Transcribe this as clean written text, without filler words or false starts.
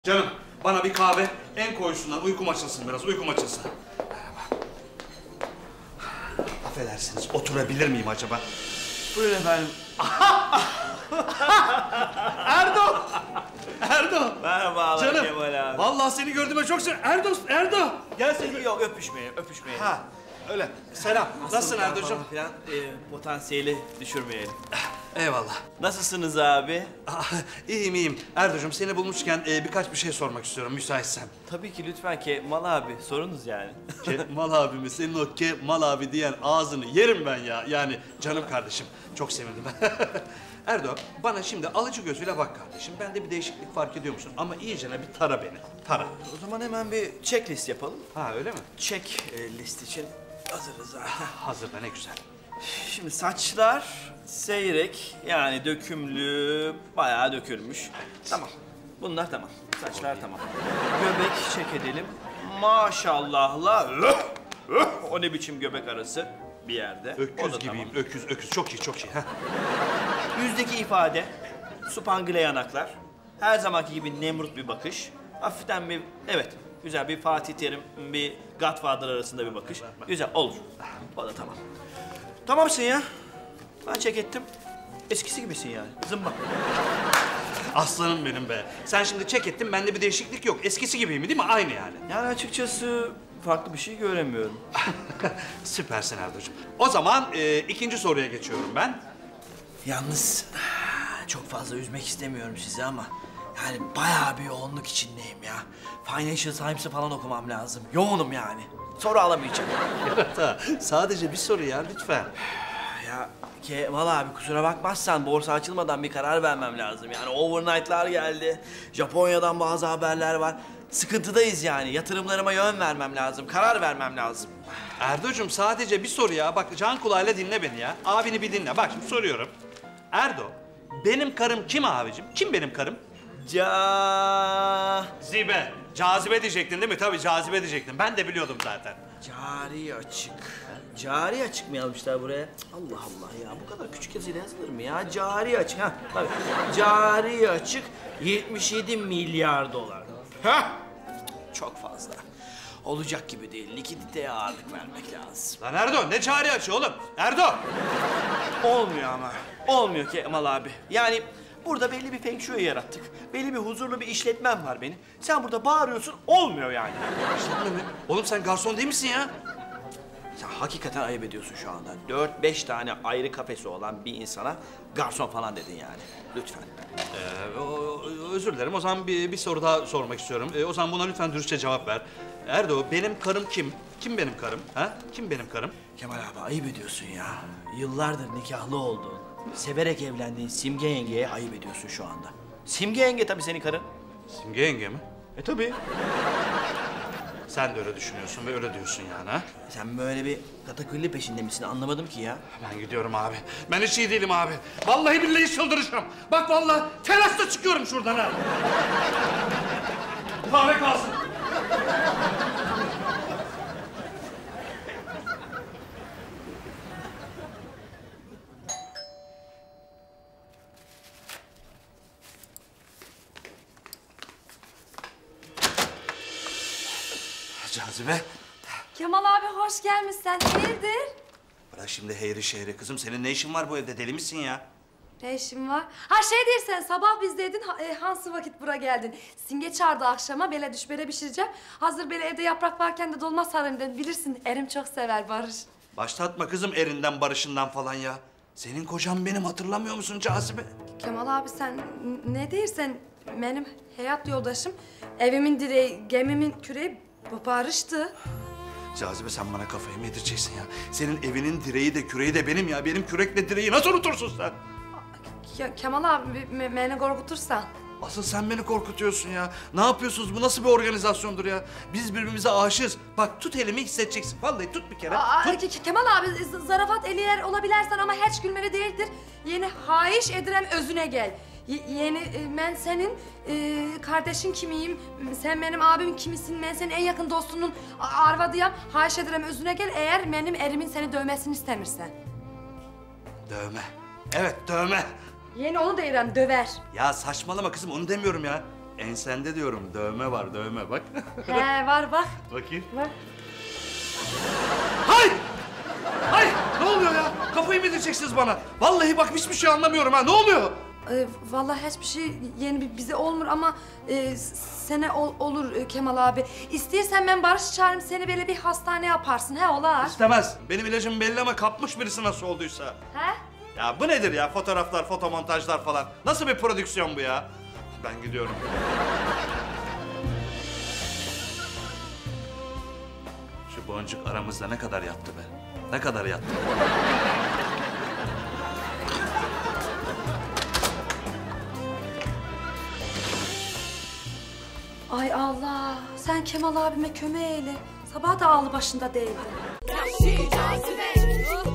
Canım, bana bir kahve, en koyusundan. Uykum açılsın biraz, uykum açılsın. Affedersiniz, oturabilir miyim acaba? Buyurun efendim. Erdo! Erdo! Merhabalar Canım, Kemal abi. vallahi seni gördüğüme çok Erdo! Gel seni... Yok öpüşmeyelim, öpüşmeyelim. Ha, öyle. Selam. Nasılsın Erdo'cum? Falan, potansiyeli düşürmeyelim. Eyvallah. Nasılsınız abi? İyiyim. Erdo'cum seni bulmuşken birkaç bir şey sormak istiyorum, müsaitsen. Tabii ki lütfen Kemal abi, sorunuz yani. Kemal abimi, senin o Kemal abi diyen ağzını yerim ben ya. Yani canım kardeşim, çok sevindim. Erdo, bana şimdi alıcı gözüyle bak kardeşim. Bende bir değişiklik fark ediyor musun? Ama iyicene bir tara beni, tara. O zaman hemen bir checklist yapalım. Ha öyle mi? Checklist için hazırız zaten. Hazır da ne güzel. Şimdi saçlar seyrek, yani dökümlü, bayağı dökülmüş. Tamam, bunlar tamam. Saçlar tamam. Göbek check edelim. Maşallahla, o ne biçim göbek arası bir yerde. O Öküz da gibiyim, tamam. öküz. Çok iyi, çok iyi. Heh. Yüzdeki ifade, supangile yanaklar, her zamanki gibi Nemrut bir bakış. Hafiften bir, evet, güzel bir Fatih Terim, bir Godfather arasında bir bakış. Güzel, olur. O da tamam. Tamamsın ya. Ben check ettim. Eskisi gibisin yani. Zımba. Aslanım benim be. Sen şimdi çek ettin, bende bir değişiklik yok. Eskisi gibiyim değil mi? Aynı yani. Yani açıkçası farklı bir şey göremiyorum. Süpersin Erdo'cum. O zaman ikinci soruya geçiyorum ben. Yalnız çok fazla üzmek istemiyorum sizi ama yani bayağı bir yoğunluk içindeyim ya. Financial Times'ı falan okumam lazım. Yoğunum yani. Soru alamayacağım. Sadece bir soru ya, lütfen. Ya Kemal abi kusura bakmazsan borsa açılmadan bir karar vermem lazım. Yani overnight'lar geldi. Japonya'dan bazı haberler var. Sıkıntıdayız yani. Yatırımlarıma yön vermem lazım. Karar vermem lazım. Erdo'cum sadece bir soru ya. Bak can kulağıyla dinle beni ya. Abini bir dinle. Bak şimdi soruyorum. Erdo, benim karım kim abicim? Kim benim karım? Zibe. Cazibe diyecektin değil mi? Tabii cazibe diyecektin. Ben de biliyordum zaten. Cari açık. Cari açık mı yazmışlar buraya? Allah Allah ya, bu kadar küçük yazıyla yazılır mı ya? Cari açık, ha tabii. Cari açık 77 milyar dolar. Ha? Çok fazla. Olacak gibi değil. Likiditeye ağırlık vermek lazım. Lan Erdo ne cari açı oğlum? Erdo! Olmuyor ama. Olmuyor Kemal abi. Yani burada belli bir feng shui yarattık. Belli bir huzurlu bir işletmem var benim. Sen burada bağırıyorsun, olmuyor yani. İşletme mi? Oğlum sen garson değil misin ya? Sen hakikaten ayıp ediyorsun şu anda. 4-5 tane ayrı kafesi olan bir insana garson falan dedin yani. Lütfen. Özür dilerim. O zaman bir soru daha sormak istiyorum. O zaman buna lütfen dürüstçe cevap ver. Erdo, benim karım kim? Kim benim karım? Ha? Kim benim karım? Kemal abi ayıp ediyorsun ya. Yıllardır nikahlı olduğun, severek evlendiğin Simge yengeye ayıp ediyorsun şu anda. Simge yenge tabii senin karın. Simge yenge mi? Tabii. Sen de öyle düşünüyorsun ve öyle diyorsun yani ha? Sen böyle bir katakulli peşinde misin anlamadım ki ya. Ben gidiyorum abi. Ben hiç iyi değilim abi. Vallahi billahi çıldıracağım. Bak vallahi telaşla çıkıyorum şuradan ha. Kahve kalsın. Cazibe. Kemal abi hoş gelmişsin. Hayırdır? Bırak şimdi heyri şehri kızım. Senin ne işin var bu evde? Deli misin ya? Ne işin var? Ha şey dersen sabah bizdeydin, hansı vakit bura geldin? Simge çağırdı akşama, bele düş bele pişireceğim. Hazır böyle evde yaprak varken de dolma sarayım dedim. Bilirsin erim çok sever Barış. Başlatma kızım erinden barışından falan ya. Senin kocan benim, hatırlamıyor musun Cazibe? Kemal abi sen ne dersen benim hayat yoldaşım, evimin direği, gemimin küreği bu Barış'tı. Cazibe sen bana kafayı mı yedireceksin ya? Senin evinin direği de küreği de benim ya. Benim kürekle direği nasıl unutursun sen? Kemal abi beni korkutursan. Asıl sen beni korkutuyorsun ya. Ne yapıyorsunuz? Bu nasıl bir organizasyondur ya? Biz birbirimize aşığız. Bak tut elimi hissedeceksin. Vallahi tut bir kere. Tut. Kemal abi zarafat eliyer olabilirsen ama hiç gülmeli değildir. Yeni haiş edirem özüne gel. Yeni ben senin kardeşin kimiyim? Sen benim abim kimisin? Ben senin en yakın dostunun arvadıyam. Haiş edirem özüne gel eğer benim erimin seni dövmesini istemirsen. Dövme. Evet dövme. Yeni onu da İrem döver. Ya saçmalama kızım onu demiyorum ya. ensende diyorum dövme var, dövme bak. He var bak. Bakayım. Var. Hay! Hay! Ne oluyor ya? Kafayı mı edeceksiniz bana? Vallahi bak hiçbir şey anlamıyorum ha. Ne oluyor? Vallahi hiçbir şey yeni bize olmur ama sene olur Kemal abi. İstersen ben Barış çağırayım seni böyle bir hastane yaparsın he olar. İstemez. Benim ilacım belli ama kapmış birisi nasıl olduysa. He? Ya bu nedir ya? Fotoğraflar, fotomontajlar falan. Nasıl bir prodüksiyon bu ya? Ben gidiyorum. Şu boncuk aramızda ne kadar yattı be? Ne kadar yattı? Ay Allah sen Kemal abime köme eyle. Sabah da ağlı başında değildi. Yahşi cazibe